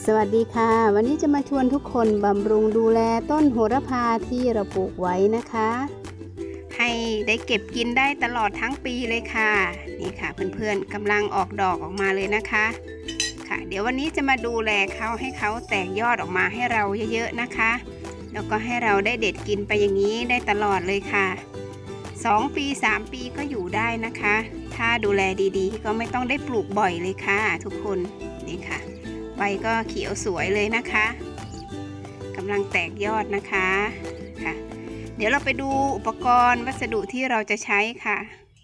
สวัสดีค่ะวันนี้จะมาชวนทุกคนบำรุงดูแลต้นโหระพาที่เราปลูกไว้นะคะให้ได้เก็บกินได้ตลอดทั้งปีเลยค่ะนี่ค่ะเพื่อนๆกำลังออกดอกออกมาเลยนะคะค่ะเดี๋ยววันนี้จะมาดูแลเขาให้เขาแตกยอดออกมาให้เราเยอะๆนะคะแล้วก็ให้เราได้เด็ดกินไปอย่างนี้ได้ตลอดเลยค่ะ2 ปี3 ปีก็อยู่ได้นะคะถ้าดูแลดีๆก็ไม่ต้องได้ปลูกบ่อยเลยค่ะทุกคนนี่ค่ะใบก็เขียวสวยเลยนะคะกำลังแตกยอดนะคะค่ะเดี๋ยวเราไปดูอุปกรณ์วัสดุที่เราจะใช้ค่ะ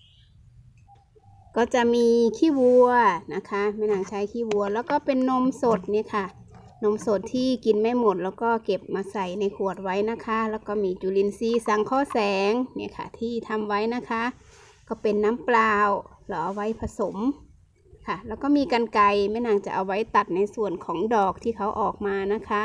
ก็จะมีขี้วัวนะคะแม่นางใช้ขี้วัวแล้วก็เป็นนมสดนี่ค่ะนมสดที่กินไม่หมดแล้วก็เก็บมาใส่ในขวดไว้นะคะแล้วก็มีจุลินทรีย์สังเคราะห์แสงเนี่ยค่ะที่ทำไว้นะคะก็เป็นน้ำเปล่าเราเอาไว้ผสมค่ะแล้วก็มีกรรไกรแม่นางจะเอาไว้ตัดในส่วนของดอกที่เขาออกมานะคะ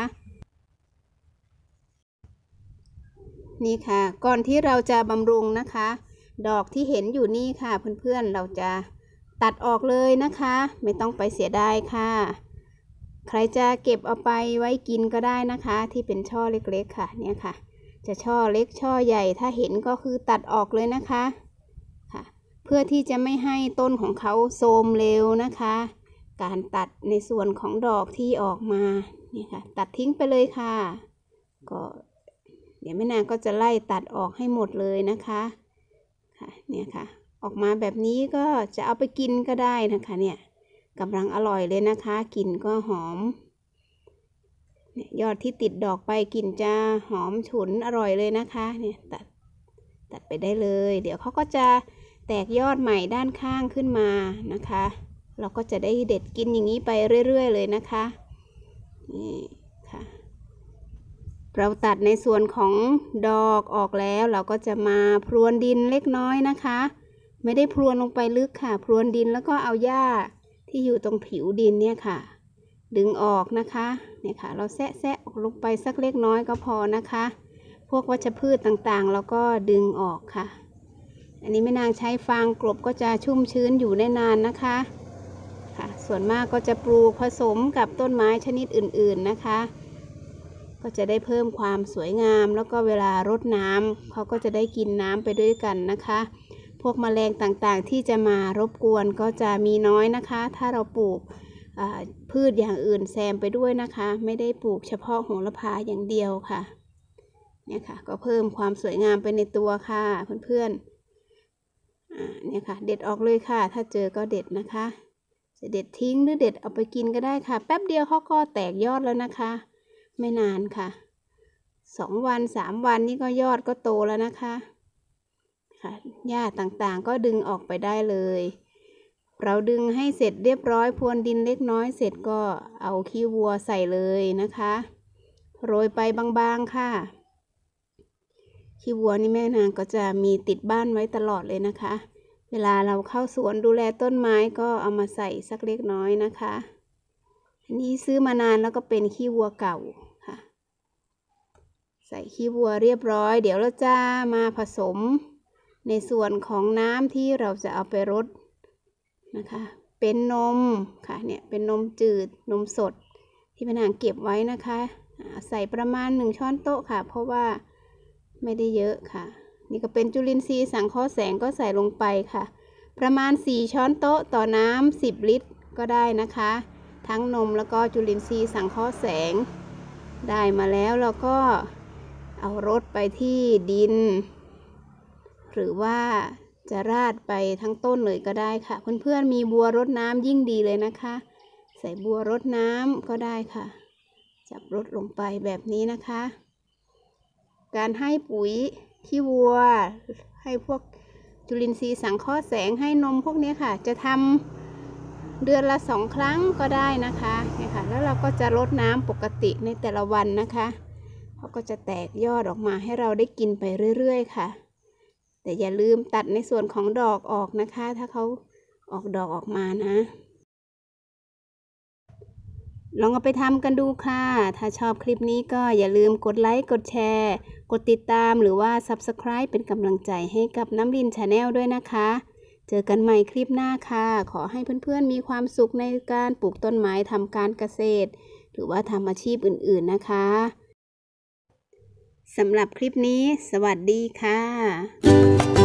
นี่ค่ะก่อนที่เราจะบำรุงนะคะดอกที่เห็นอยู่นี่ค่ะเพื่อนๆเราจะตัดออกเลยนะคะไม่ต้องไปเสียดายค่ะใครจะเก็บเอาไปไว้กินก็ได้นะคะที่เป็นช่อเล็กๆค่ะเนี่ยค่ะจะช่อเล็กช่อใหญ่ถ้าเห็นก็คือตัดออกเลยนะคะค่ะเพื่อที่จะไม่ให้ต้นของเขาโทรมเร็วนะคะการตัดในส่วนของดอกที่ออกมาเนี่ยค่ะตัดทิ้งไปเลยค่ะก็เดี๋ยวแม่นางก็จะไล่ตัดออกให้หมดเลยนะคะค่ะเนี่ยค่ะออกมาแบบนี้ก็จะเอาไปกินก็ได้นะคะเนี่ยกำลังอร่อยเลยนะคะกลิ่นก็หอมเนี่ยยอดที่ติดดอกไปกลิ่นจะหอมฉุนอร่อยเลยนะคะเนี่ยตัดไปได้เลยเดี๋ยวเขาก็จะแตกยอดใหม่ด้านข้างขึ้นมานะคะเราก็จะได้เด็ดกินอย่างนี้ไปเรื่อยๆเลยนะคะนี่ค่ะเราตัดในส่วนของดอกออกแล้วเราก็จะมาพรวนดินเล็กน้อยนะคะไม่ได้พรวนลงไปลึกค่ะพรวนดินแล้วก็เอาหญ้าที่อยู่ตรงผิวดินเนี่ยค่ะดึงออกนะคะเนี่ยค่ะเราแซะออกลงไปสักเล็กน้อยก็พอนะคะพวกวัชพืชต่างๆเราก็ดึงออกค่ะอันนี้แม่นางใช้ฟางกลบก็จะชุ่มชื้นอยู่ได้นานนะคะค่ะส่วนมากก็จะปลูกผสมกับต้นไม้ชนิดอื่นๆนะคะก็จะได้เพิ่มความสวยงามแล้วก็เวลารดน้ำเขาก็จะได้กินน้ำไปด้วยกันนะคะพวกแมลงต่างๆที่จะมารบกวนก็จะมีน้อยนะคะถ้าเราปลูกพืชอย่างอื่นแซมไปด้วยนะคะไม่ได้ปลูกเฉพาะโหระพาอย่างเดียวค่ะเนี่ยค่ะก็เพิ่มความสวยงามไปในตัวค่ะเพื่อนๆเนี่ยค่ะเด็ดออกเลยค่ะถ้าเจอก็เด็ดนะคะจะเด็ดทิ้งหรือเด็ดเอาไปกินก็ได้ค่ะแป๊บเดียวเขาก็แตกยอดแล้วนะคะไม่นานค่ะ2 วัน3 วันนี่ก็ยอดก็โตแล้วนะคะค่ะหญ้าต่างๆก็ดึงออกไปได้เลยเราดึงให้เสร็จเรียบร้อยพรวนดินเล็กน้อยเสร็จก็เอาขี้วัวใส่เลยนะคะโรยไปบางๆค่ะขี้วัวนี่แม่นางก็จะมีติดบ้านไว้ตลอดเลยนะคะเวลาเราเข้าสวนดูแลต้นไม้ก็เอามาใส่สักเล็กน้อยนะคะอันนี้ซื้อมานานแล้วก็เป็นขี้วัวเก่าค่ะใส่ขี้วัวเรียบร้อยเดี๋ยวเราจะมาผสมในส่วนของน้ำที่เราจะเอาไปรดนะคะเป็นนมค่ะเนี่ยเป็นนมจืดนมสดที่แม่นางเก็บไว้นะคะใส่ประมาณ1 ช้อนโต๊ะค่ะเพราะว่าไม่ได้เยอะค่ะนี่ก็เป็นจุลินทรีย์สังเคราะห์แสงก็ใส่ลงไปค่ะประมาณ4 ช้อนโต๊ะต่อน้ำ10 ลิตรก็ได้นะคะทั้งนมแล้วก็จุลินทรีย์สังเคราะห์แสงได้มาแล้วเราก็เอารดไปที่ดินหรือว่าจะราดไปทั้งต้นเลยก็ได้ค่ะเพื่อนๆมีบัวรดน้ำยิ่งดีเลยนะคะใส่บัวรดน้ำก็ได้ค่ะจับรดลงไปแบบนี้นะคะการให้ปุ๋ยขี้วัวให้พวกจุลินทรีย์สังเคราะห์แสงให้นมพวกนี้ค่ะจะทำเดือนละ2 ครั้งก็ได้นะคะเนี่ยค่ะแล้วเราก็จะรดน้ำปกติในแต่ละวันนะคะเขาก็จะแตกยอดออกมาให้เราได้กินไปเรื่อยๆค่ะแต่อย่าลืมตัดในส่วนของดอกออกนะคะถ้าเขาออกดอกออกมานะลองเอาไปทำกันดูค่ะถ้าชอบคลิปนี้ก็อย่าลืมกดไลค์กดแชร์กดติดตามหรือว่า Subscribe เป็นกำลังใจให้กับน้ำลิน Channel ด้วยนะคะเจอกันใหม่คลิปหน้าค่ะขอให้เพื่อนๆมีความสุขในการปลูกต้นไม้ทำการเกษตรหรือว่าทำอาชีพอื่นๆนะคะสำหรับคลิปนี้สวัสดีค่ะ